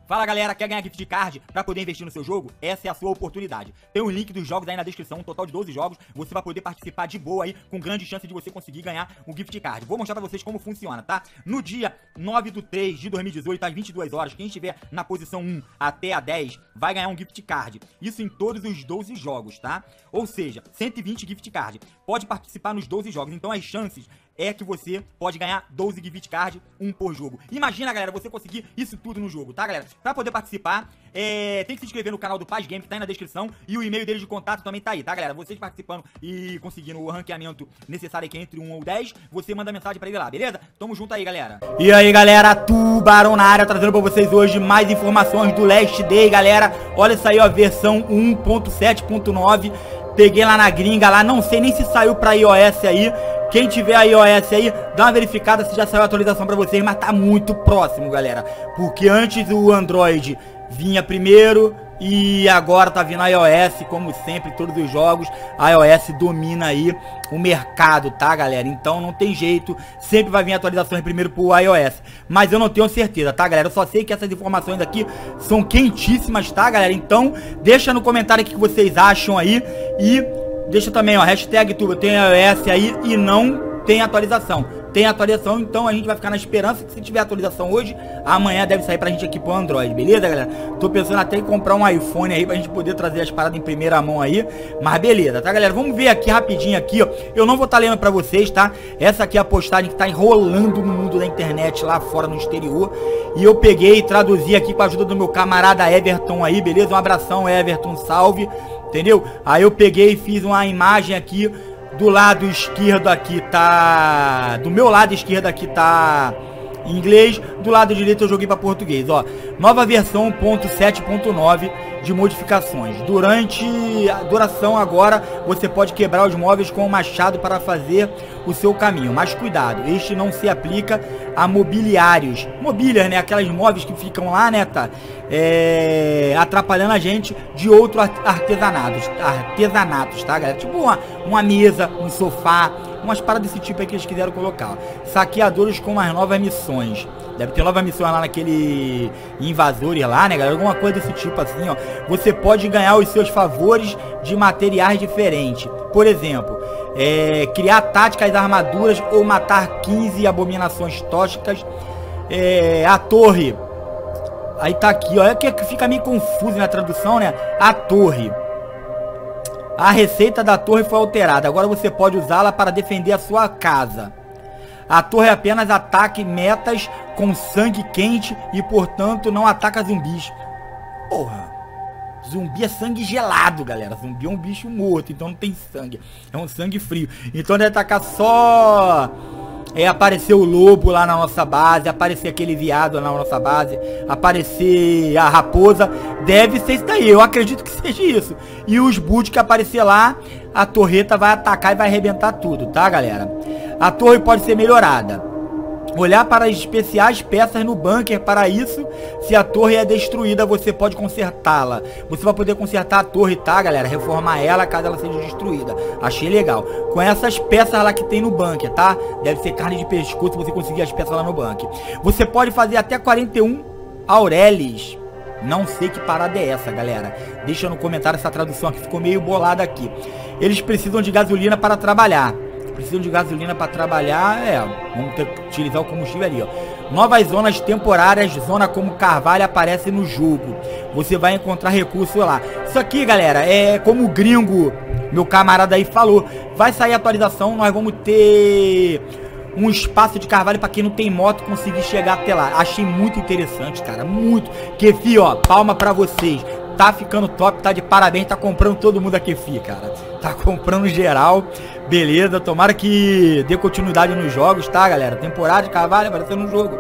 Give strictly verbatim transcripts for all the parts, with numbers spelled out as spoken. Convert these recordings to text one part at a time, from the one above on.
Fala galera, quer ganhar gift card pra poder investir no seu jogo? Essa é a sua oportunidade. Tem um link dos jogos aí na descrição, um total de doze jogos. Você vai poder participar de boa aí, com grande chance de você conseguir ganhar um gift card. Vou mostrar pra vocês como funciona, tá? No dia nove de três de dois mil e dezoito, às vinte e duas horas, quem estiver na posição um até a dez vai ganhar um gift card. Isso em todos os doze jogos, tá? Ou seja, cento e vinte gift card. Pode participar nos doze jogos, então as chances é que você pode ganhar doze gift card, um por jogo. Imagina, galera, você conseguir isso tudo no jogo, tá, galera? Pra poder participar, é... tem que se inscrever no canal do Paz Game, que tá aí na descrição, e o e-mail dele de contato também tá aí, tá, galera? Vocês participando e conseguindo o ranqueamento necessário aqui entre um ou dez, você manda mensagem pra ele lá, beleza? Tamo junto aí, galera. E aí, galera, Tubarão na área, trazendo pra vocês hoje mais informações do Last Day, galera. Olha isso aí, ó, versão um ponto sete ponto nove. Peguei lá na gringa, lá, não sei nem se saiu pra iOS aí. Quem tiver a iOS aí, dá uma verificada se já saiu a atualização pra vocês, mas tá muito próximo, galera. Porque antes o Android vinha primeiro e agora tá vindo a iOS, como sempre, todos os jogos. A iOS domina aí o mercado, tá, galera? Então não tem jeito, sempre vai vir atualizações primeiro pro iOS. Mas eu não tenho certeza, tá, galera? Eu só sei que essas informações aqui são quentíssimas, tá, galera? Então deixa no comentário o que vocês acham aí e... deixa também, ó, hashtag tudo, tem iOS aí e não tem atualização. Tem atualização, então a gente vai ficar na esperança que se tiver atualização hoje, amanhã deve sair pra gente aqui pro Android, beleza, galera? Tô pensando até em comprar um iPhone aí pra gente poder trazer as paradas em primeira mão aí, mas beleza, tá, galera? Vamos ver aqui rapidinho aqui, ó. Eu não vou estar lendo pra vocês, tá? Essa aqui é a postagem que tá enrolando no mundo da internet lá fora no exterior. E eu peguei e traduzi aqui com a ajuda do meu camarada Everton aí, beleza? Um abração, Everton, salve. Entendeu? Aí eu peguei e fiz uma imagem aqui. Do lado esquerdo aqui tá... do meu lado esquerdo aqui tá em inglês. Do lado direito eu joguei para português, ó. Nova versão um ponto sete ponto nove de modificações. Durante a duração agora você pode quebrar os móveis com o machado para fazer o seu caminho. Mas cuidado, este não se aplica a mobiliários. Mobílias, né? Aquelas móveis que ficam lá, né, tá? É... atrapalhando a gente de outros artesanatos. Artesanatos, tá, galera? Tipo uma, uma mesa, um sofá, umas paradas desse tipo aí que eles quiseram colocar. Saqueadores com as novas missões. Deve ter nova missão lá naquele invasores lá, né, galera? Alguma coisa desse tipo assim, ó. Você pode ganhar os seus favores de materiais diferentes. Por exemplo, é, criar táticas, armaduras ou matar quinze abominações tóxicas. É, a torre. Aí tá aqui, ó. É que fica meio confuso na tradução, né? A torre. A receita da torre foi alterada. Agora você pode usá-la para defender a sua casa. A torre apenas ataca metas com sangue quente e, portanto, não ataca zumbis. Porra. Zumbi é sangue gelado, galera. Zumbi é um bicho morto, então não tem sangue. É um sangue frio. Então deve atacar só... É aparecer o lobo lá na nossa base, aparecer aquele viado na nossa base, aparecer a raposa. Deve ser isso daí, eu acredito que seja isso. E os boots que aparecer lá, a torreta vai atacar e vai arrebentar tudo, tá, galera? A torre pode ser melhorada. Olhar para as especiais peças no bunker. Para isso, se a torre é destruída, você pode consertá-la. Você vai poder consertar a torre, tá, galera? Reformar ela caso ela seja destruída. Achei legal. Com essas peças lá que tem no bunker, tá? Deve ser carne de pescoço se você conseguir as peças lá no bunker. Você pode fazer até quarenta e um aurélies. Não sei que parada é essa, galera. Deixa no comentário essa tradução aqui. Ficou meio bolada aqui. Eles precisam de gasolina para trabalhar. Precisam de gasolina para trabalhar, é, vamos ter que utilizar o combustível ali, ó. Novas zonas temporárias, zona como Carvalho aparece no jogo. Você vai encontrar recursos lá. Isso aqui, galera, é como o gringo, meu camarada aí falou. Vai sair a atualização, nós vamos ter um espaço de Carvalho para quem não tem moto conseguir chegar até lá. Achei muito interessante, cara, muito. Kefi, ó, palma para vocês. Tá ficando top, tá de parabéns, tá comprando todo mundo aqui, fi, cara. Tá comprando geral, beleza. Tomara que dê continuidade nos jogos, tá, galera? Temporada de Carvalho aparecendo no jogo.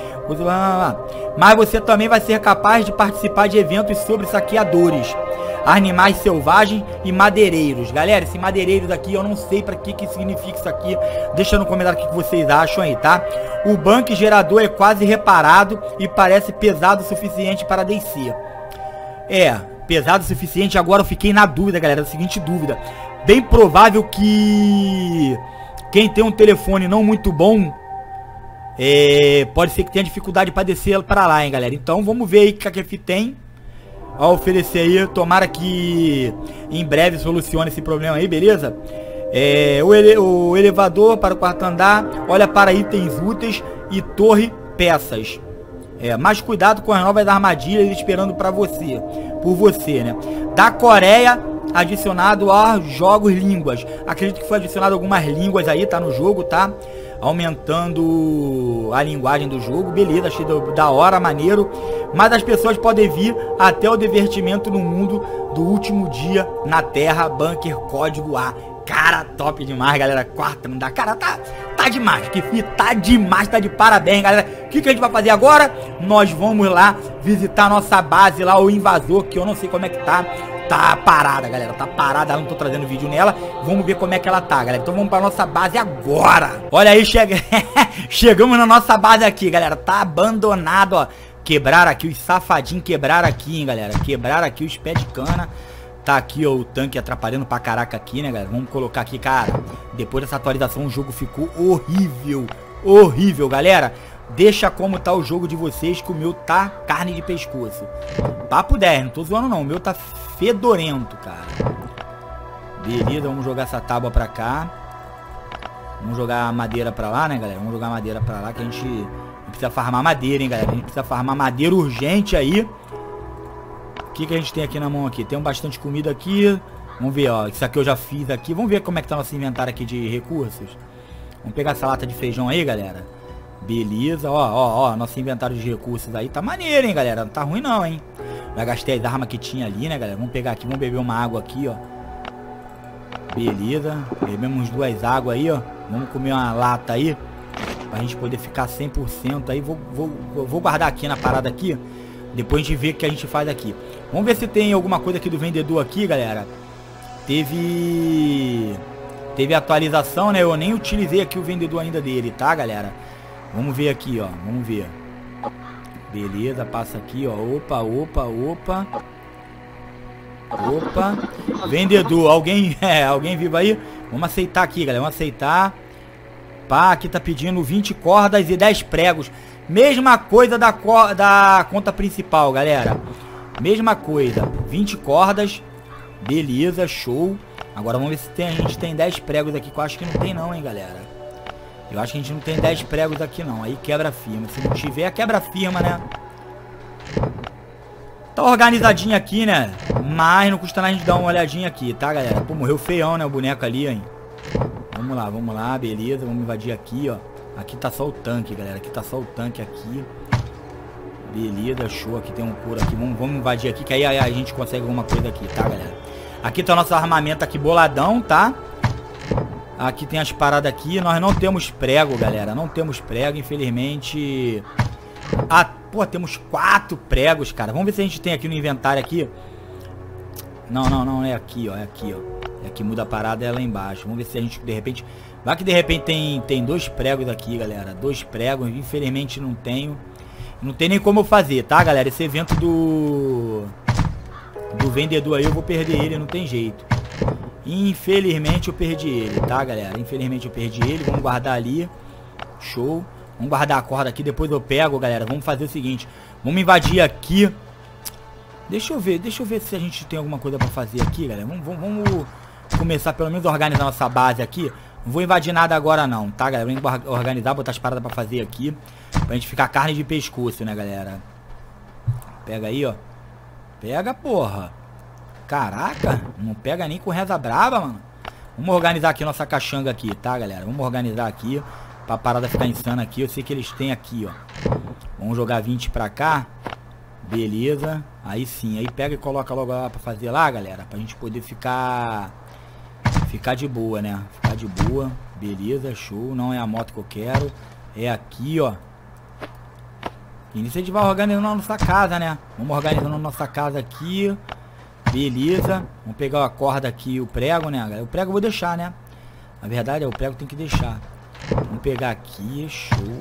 Mas você também vai ser capaz de participar de eventos sobre saqueadores, animais selvagens e madeireiros. Galera, esse madeireiro daqui eu não sei pra que que significa isso aqui. Deixa no comentário o que vocês acham aí, tá? O banco gerador é quase reparado e parece pesado o suficiente para descer. É, pesado o suficiente. Agora eu fiquei na dúvida, galera, a seguinte dúvida. Bem provável que quem tem um telefone não muito bom é, pode ser que tenha dificuldade pra descer pra lá, hein, galera. Então vamos ver aí o que a Kefi tem a oferecer aí. Tomara que em breve solucione esse problema aí, beleza? É, o, ele, o elevador para o quarto andar, olha para itens úteis e torre peças. É, mais cuidado com as novas armadilhas esperando para você, por você, né? Da Coreia, adicionado a jogos línguas. Acredito que foi adicionado algumas línguas aí, tá no jogo, tá? Aumentando a linguagem do jogo, beleza, achei da hora, maneiro. Mas as pessoas podem vir até o divertimento no mundo do último dia na Terra, bunker código A. Cara, top demais, galera. Quarto não dá. Cara, tá, tá demais. Que fi, tá demais, tá de parabéns, galera. O que, que a gente vai fazer agora? Nós vamos lá visitar nossa base lá, o invasor, que eu não sei como é que tá. Tá parada, galera. Tá parada, eu não tô trazendo vídeo nela. Vamos ver como é que ela tá, galera. Então vamos pra nossa base agora. Olha aí, chega... chegamos na nossa base aqui, galera. Tá abandonado, ó. Quebraram aqui, os safadinhos quebraram aqui, hein, galera. Quebraram aqui os pés de cana. Tá aqui, ó, o tanque atrapalhando pra caraca aqui, né, galera? Vamos colocar aqui, cara. Depois dessa atualização, o jogo ficou horrível. Horrível, galera. Deixa como tá o jogo de vocês, que o meu tá carne de pescoço. Papo dez, não tô zoando não. O meu tá fedorento, cara. Beleza, vamos jogar essa tábua pra cá. Vamos jogar a madeira pra lá, né, galera? Vamos jogar a madeira pra lá, que a gente precisa farmar madeira, hein, galera? A gente precisa farmar madeira urgente aí. O que, que a gente tem aqui na mão aqui? Tem bastante comida aqui. Vamos ver, ó. Isso aqui eu já fiz aqui. Vamos ver como é que tá nosso inventário aqui de recursos. Vamos pegar essa lata de feijão aí, galera. Beleza, ó, ó, ó. Nosso inventário de recursos aí tá maneiro, hein, galera. Não tá ruim não, hein. Já gastei as armas que tinha ali, né, galera. Vamos pegar aqui, vamos beber uma água aqui, ó. Beleza. Bebemos duas águas aí, ó. Vamos comer uma lata aí. Pra gente poder ficar cem por cento aí. Vou, vou, vou guardar aqui na parada aqui. Depois a gente vê o que a gente faz aqui. Vamos ver se tem alguma coisa aqui do vendedor aqui, galera. Teve... Teve atualização, né? Eu nem utilizei aqui o vendedor ainda dele, tá, galera? Vamos ver aqui, ó. Vamos ver. Beleza, passa aqui, ó. Opa, opa, opa. Opa. Vendedor. Alguém... É, alguém vivo aí? Vamos aceitar aqui, galera. Vamos aceitar. Pá, aqui tá pedindo vinte cordas e dez pregos. Mesma coisa da, da conta principal, galera. Mesma coisa. vinte cordas. Beleza, show. Agora vamos ver se tem, a gente tem dez pregos aqui. Que eu acho que não tem não, hein, galera. Eu acho que a gente não tem dez pregos aqui não. Aí quebra firma. Se não tiver, quebra firma, né? Tá organizadinho aqui, né? Mas não custa nada a gente dar uma olhadinha aqui, tá, galera? Pô, morreu feião, né? O boneco ali, hein? Vamos lá, vamos lá. Beleza, vamos invadir aqui, ó. Aqui tá só o tanque, galera. Aqui tá só o tanque aqui. Beleza, show. Aqui tem um couro aqui. Vamos, vamos invadir aqui, que aí, aí a gente consegue alguma coisa aqui, tá, galera? Aqui tá o nosso armamento aqui boladão, tá? Aqui tem as paradas aqui. Nós não temos prego, galera. Não temos prego, infelizmente. Ah, pô, temos quatro pregos, cara. Vamos ver se a gente tem aqui no inventário aqui. Não, não, não. É aqui, ó. É aqui, ó. É aqui, muda a parada, é lá embaixo. Vamos ver se a gente, de repente... Vai que de repente tem, tem dois pregos aqui, galera. Dois pregos. Infelizmente não tenho. Não tem nem como eu fazer, tá, galera? Esse evento do... Do vendedor aí eu vou perder ele, não tem jeito. Infelizmente eu perdi ele, tá, galera? Infelizmente eu perdi ele. Vamos guardar ali. Show. Vamos guardar a corda aqui, depois eu pego, galera. Vamos fazer o seguinte. Vamos invadir aqui. Deixa eu ver, deixa eu ver se a gente tem alguma coisa pra fazer aqui, galera. Vamos, vamos, vamos começar pelo menos a organizar nossa base aqui. Não vou invadir nada agora não, tá, galera? Vamos organizar, botar as paradas pra fazer aqui. Pra gente ficar carne de pescoço, né, galera? Pega aí, ó. Pega, porra. Caraca, não pega nem com reza braba, mano. Vamos organizar aqui nossa caixanga aqui, tá, galera? Vamos organizar aqui pra parada ficar insana aqui. Eu sei que eles têm aqui, ó. Vamos jogar vinte pra cá. Beleza. Aí sim, aí pega e coloca logo lá pra fazer lá, galera. Pra gente poder ficar... Ficar de boa, né? Ficar de boa. Beleza, show. Não é a moto que eu quero. É aqui, ó. E nisso a gente vai organizando a nossa casa, né? Vamos organizando a nossa casa aqui. Beleza. Vamos pegar a corda aqui e o prego, né, galera? O prego eu vou deixar, né? Na verdade, é o prego tem que deixar. Vamos pegar aqui. Show.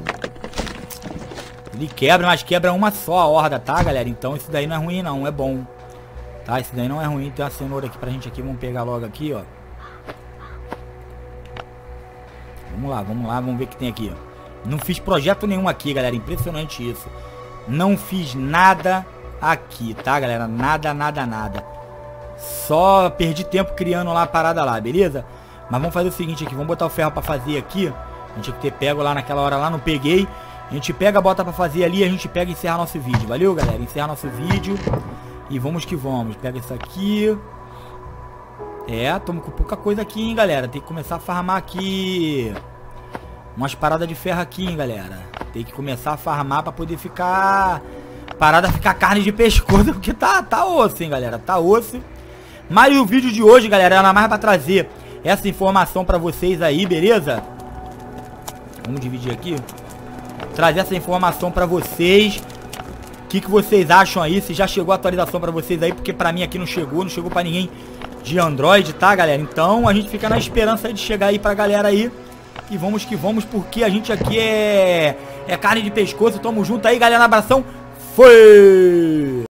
Ele quebra, mas quebra uma só a horda, tá, galera? Então isso daí não é ruim, não. É bom. Tá? Isso daí não é ruim. Tem uma cenoura aqui pra gente aqui. Vamos pegar logo aqui, ó. Vamos lá, vamos lá. Vamos ver o que tem aqui, ó. Não fiz projeto nenhum aqui, galera. Impressionante isso. Não fiz nada aqui, tá, galera? Nada, nada, nada. Só perdi tempo criando lá a parada lá, beleza? Mas vamos fazer o seguinte aqui. Vamos botar o ferro pra fazer aqui. A gente tinha que ter pego lá naquela hora lá, não peguei. A gente pega, bota pra fazer ali, a gente pega e encerra nosso vídeo. Valeu, galera? Encerra nosso vídeo. E vamos que vamos. Pega isso aqui. É, tamo com pouca coisa aqui, hein, galera. Tem que começar a farmar aqui umas paradas de ferro aqui, hein, galera. Tem que começar a farmar pra poder ficar... Parada ficar carne de pescoço, porque tá, tá osso, hein, galera. Tá osso. Mas o vídeo de hoje, galera, era mais pra trazer essa informação pra vocês aí, beleza? Vamos dividir aqui. Trazer essa informação pra vocês. O que, que vocês acham aí? Se já chegou a atualização pra vocês aí, porque pra mim aqui não chegou, não chegou pra ninguém de Android, tá, galera? Então a gente fica na esperança de chegar aí pra galera aí. E vamos que vamos, porque a gente aqui é, é carne de pescoço. Tamo junto aí, galera. Abração. Foi!